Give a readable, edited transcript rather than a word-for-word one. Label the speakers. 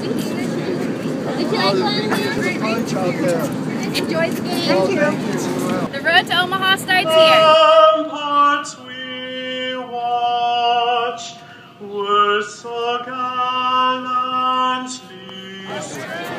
Speaker 1: Did you like playing here? Enjoy the game. Thank you. The road to Omaha starts here.
Speaker 2: Some parts we watch were so gallantly